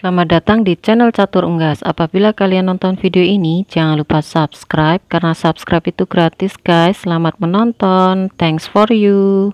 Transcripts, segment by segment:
Selamat datang di channel Catur Unggas. Apabila kalian nonton video ini, jangan lupa subscribe karena subscribe itu gratis, guys. Selamat menonton. Thanks for you.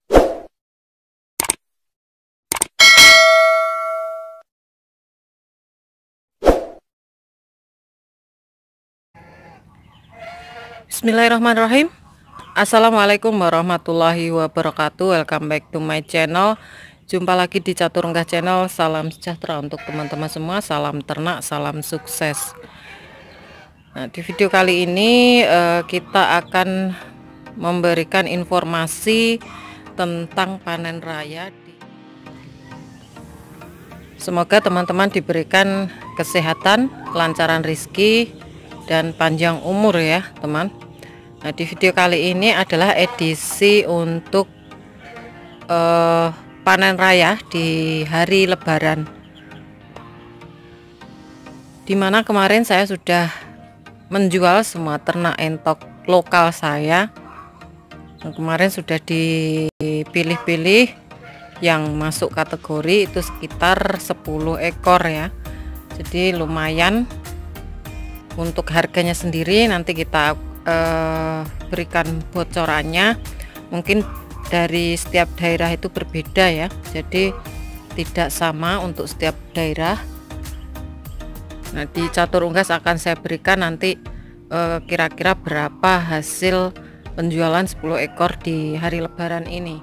Bismillahirrahmanirrahim. Assalamualaikum warahmatullahi wabarakatuh. Welcome back to my channel. Jumpa lagi di Catur Unggas channel. Salam sejahtera untuk teman-teman semua. Salam ternak, salam sukses. Nah, di video kali ini kita akan memberikan informasi tentang panen raya. Semoga teman-teman diberikan kesehatan, kelancaran rezeki, dan panjang umur ya teman. Nah, di video kali ini adalah edisi untuk panen raya di hari Lebaran, dimana kemarin saya sudah menjual semua ternak entok lokal saya. Nah, kemarin sudah dipilih-pilih yang masuk kategori itu sekitar 10 ekor ya, jadi lumayan. Untuk harganya sendiri nanti kita berikan bocorannya, mungkin dari setiap daerah itu berbeda ya, jadi tidak sama untuk setiap daerah. Nah, di Catur Unggas akan saya berikan nanti kira-kira berapa hasil penjualan 10 ekor di hari Lebaran ini.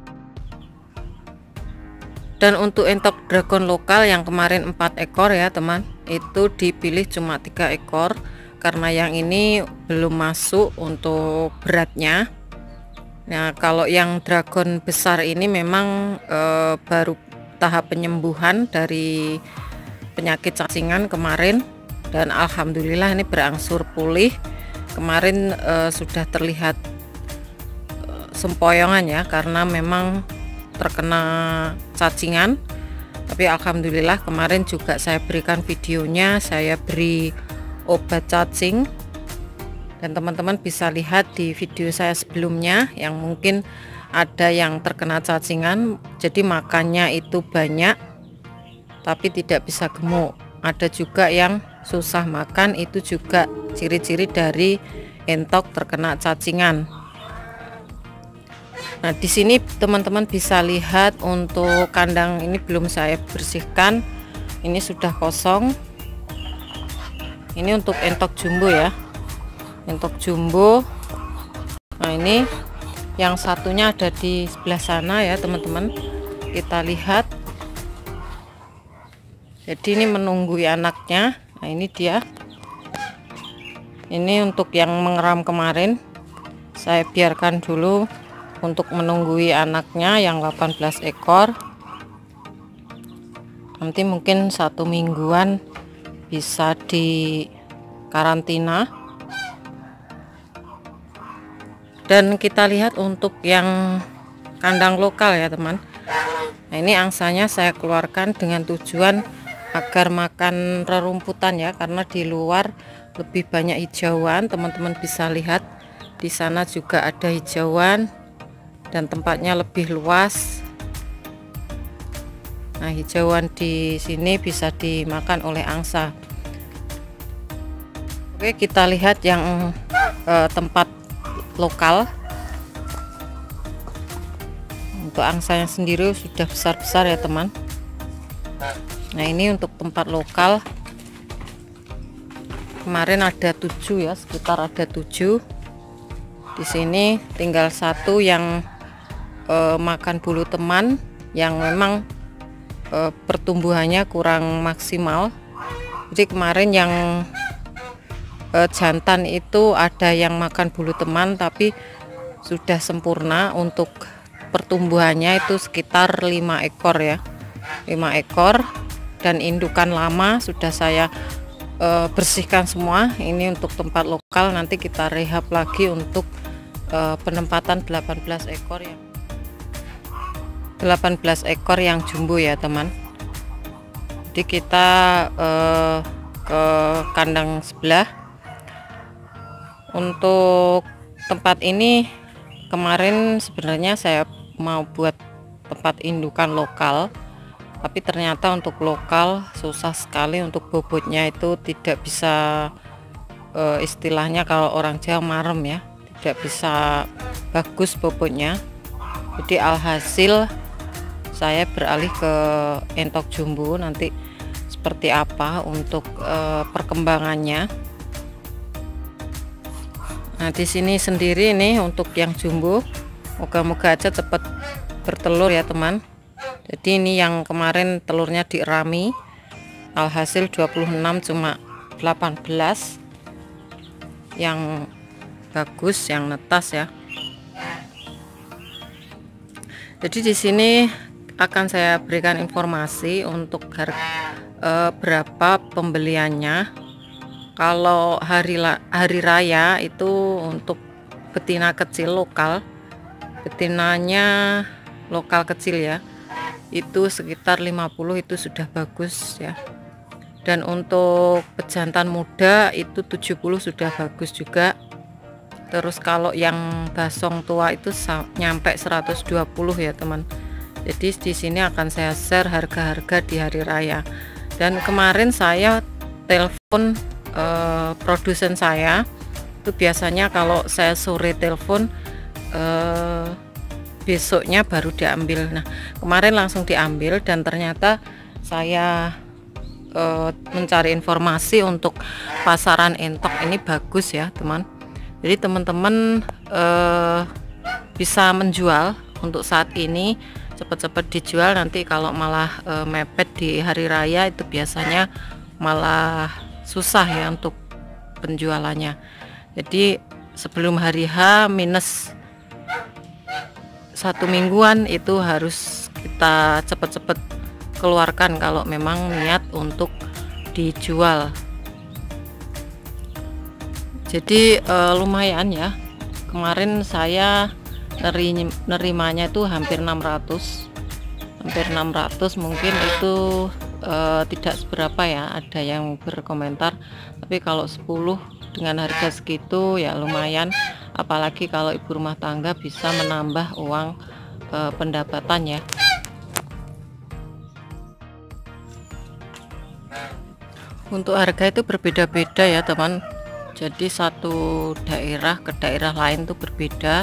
Dan untuk entok dragon lokal yang kemarin 4 ekor ya teman, itu dipilih cuma 3 ekor karena yang ini belum masuk untuk beratnya. Nah, kalau yang dragon besar ini memang baru tahap penyembuhan dari penyakit cacingan kemarin, dan alhamdulillah ini berangsur pulih. Kemarin sudah terlihat sempoyongan ya, karena memang terkena cacingan, tapi alhamdulillah kemarin juga saya berikan videonya, saya beri obat cacing, dan teman-teman bisa lihat di video saya sebelumnya yang mungkin ada yang terkena cacingan, jadi makannya itu banyak tapi tidak bisa gemuk. Ada juga yang susah makan, itu juga ciri-ciri dari entok terkena cacingan. Nah, di sini teman-teman bisa lihat untuk kandang ini belum saya bersihkan, ini sudah kosong. Ini untuk entok jumbo ya, entok jumbo. Nah, ini yang satunya ada di sebelah sana ya teman-teman, kita lihat. Jadi ini menunggui anaknya. Nah, ini dia. Ini untuk yang mengeram kemarin, saya biarkan dulu untuk menunggui anaknya yang 18 ekor. Nanti mungkin 1 mingguan bisa di karantina. Dan kita lihat untuk yang kandang lokal ya teman. Nah, ini angsanya saya keluarkan dengan tujuan agar makan rerumputan ya, karena di luar lebih banyak hijauan. Teman-teman bisa lihat di sana juga ada hijauan dan tempatnya lebih luas. Nah, hijauan di sini bisa dimakan oleh angsa. Oke, kita lihat yang tempat lokal. Untuk angsanya sendiri sudah besar-besar ya teman. Nah, ini untuk tempat lokal kemarin ada 7 ya, sekitar ada 7. Di sini tinggal 1 yang makan bulu teman, yang memang pertumbuhannya kurang maksimal. Jadi kemarin yang jantan itu ada yang makan bulu teman tapi sudah sempurna. Untuk pertumbuhannya itu sekitar 5 ekor ya, 5 ekor. Dan indukan lama sudah saya bersihkan semua. Ini untuk tempat lokal, nanti kita rehab lagi untuk penempatan 18 ekor yang 18 ekor yang jumbo ya teman. Jadi kita ke kandang sebelah. Untuk tempat ini kemarin sebenarnya saya mau buat tempat indukan lokal, tapi ternyata untuk lokal susah sekali, untuk bobotnya itu tidak bisa, istilahnya kalau orang Jawa marem ya, tidak bisa bagus bobotnya. Jadi alhasil saya beralih ke entok jumbo. Nanti seperti apa untuk perkembangannya. Nah, di sini sendiri nih untuk yang jumbo, moga-moga aja cepat bertelur ya teman. Jadi ini yang kemarin telurnya dierami, alhasil 26 cuma 18 yang bagus, yang netas ya. Jadi di sini akan saya berikan informasi untuk berapa pembeliannya. Kalau hari raya itu untuk betina kecil lokal, betinanya lokal kecil ya, itu sekitar 50 itu sudah bagus ya. Dan untuk pejantan muda itu 70 sudah bagus juga. Terus kalau yang basong tua itu nyampe 120 ya teman. Jadi di sini akan saya share harga-harga di hari raya. Dan kemarin saya telepon produsen saya, itu biasanya kalau saya sore telepon besoknya baru diambil. Nah, kemarin langsung diambil dan ternyata saya mencari informasi untuk pasaran entok ini bagus ya teman. Jadi teman-teman bisa menjual untuk saat ini, cepat-cepat dijual. Nanti kalau malah mepet di hari raya itu biasanya malah susah ya untuk penjualannya. Jadi sebelum hari H minus 1 mingguan itu harus kita cepat-cepat keluarkan kalau memang niat untuk dijual. Jadi lumayan ya, kemarin saya nerimanya itu hampir 600 mungkin itu tidak seberapa ya, ada yang berkomentar, tapi kalau 10 dengan harga segitu ya lumayan. Apalagi kalau ibu rumah tangga bisa menambah uang pendapatan ya. Untuk harga itu berbeda-beda ya teman. Jadi satu daerah ke daerah lain tuh berbeda,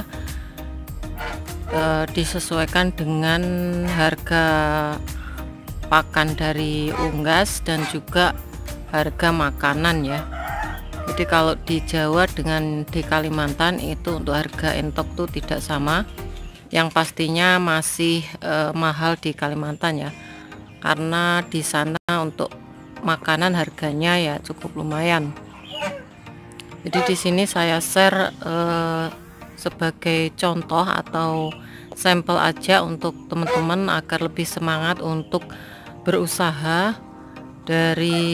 disesuaikan dengan harga pakan dari unggas dan juga harga makanan ya. Jadi kalau di Jawa dengan di Kalimantan itu untuk harga entok tuh tidak sama. Yang pastinya masih mahal di Kalimantan ya, karena di sana untuk makanan harganya ya cukup lumayan. Jadi di sini saya share sebagai contoh atau sampel aja untuk teman-teman agar lebih semangat untuk berusaha. Dari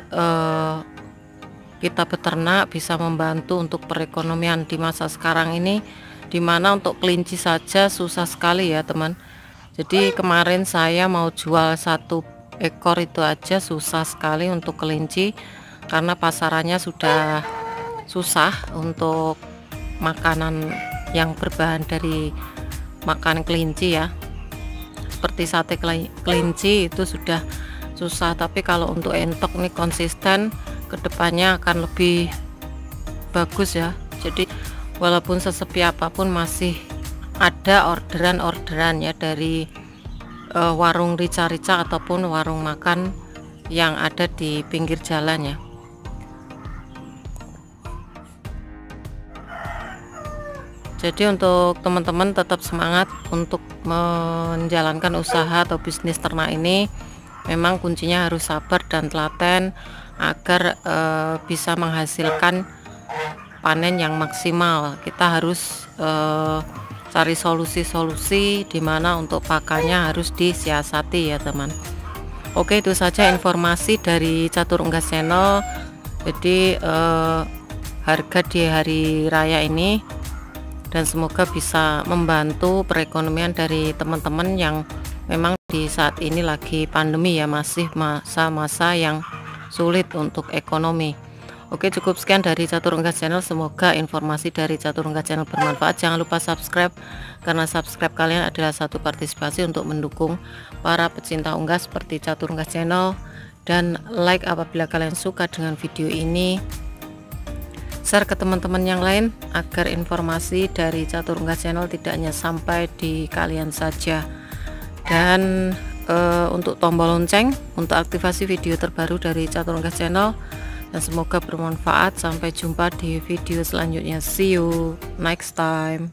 kita beternak bisa membantu untuk perekonomian di masa sekarang ini, dimana untuk kelinci saja susah sekali ya teman. Jadi kemarin saya mau jual 1 ekor itu aja susah sekali untuk kelinci, karena pasarannya sudah susah. Untuk makanan yang berbahan dari makanan kelinci ya, seperti sate kelinci itu sudah susah. Tapi kalau untuk entok nih konsisten, kedepannya akan lebih bagus ya. Jadi walaupun sesepi apapun masih ada orderan ya dari warung rica-rica ataupun warung makan yang ada di pinggir jalan ya. Jadi untuk teman-teman tetap semangat untuk menjalankan usaha atau bisnis ternak ini. Memang kuncinya harus sabar dan telaten agar bisa menghasilkan panen yang maksimal. Kita harus cari solusi-solusi dimana untuk pakannya harus disiasati ya teman. Oke, itu saja informasi dari Catur Unggas Channel. Jadi harga di hari raya ini, dan semoga bisa membantu perekonomian dari teman-teman yang memang di saat ini lagi pandemi ya, masih masa-masa yang sulit untuk ekonomi. Oke, cukup sekian dari Catur Unggas Channel. Semoga informasi dari Catur Unggas Channel bermanfaat. Jangan lupa subscribe, karena subscribe kalian adalah satu partisipasi untuk mendukung para pecinta unggas seperti Catur Unggas Channel. Dan like apabila kalian suka dengan video ini, share ke teman-teman yang lain agar informasi dari Catur Unggas Channel tidak hanya sampai di kalian saja. Dan untuk tombol lonceng untuk aktivasi video terbaru dari Catur Unggas Channel. Dan semoga bermanfaat. Sampai jumpa di video selanjutnya. See you next time.